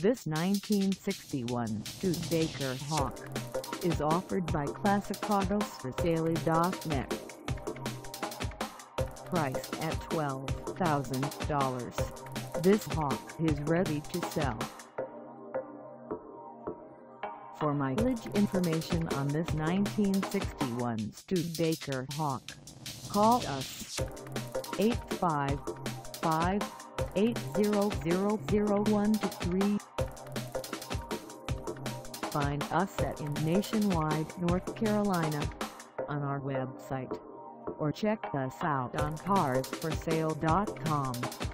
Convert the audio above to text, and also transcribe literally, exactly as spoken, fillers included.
This nineteen sixty-one Studebaker Hawk is offered by Classic Autos For Sale dot net. Priced at twelve thousand dollars, this Hawk is ready to sell. For mileage information on this nineteen sixty-one Studebaker Hawk, call us eight five five, eight zero zero zero one two three. Find us at in Nationwide, North Carolina on our website, or check us out on Cars For Sale dot com.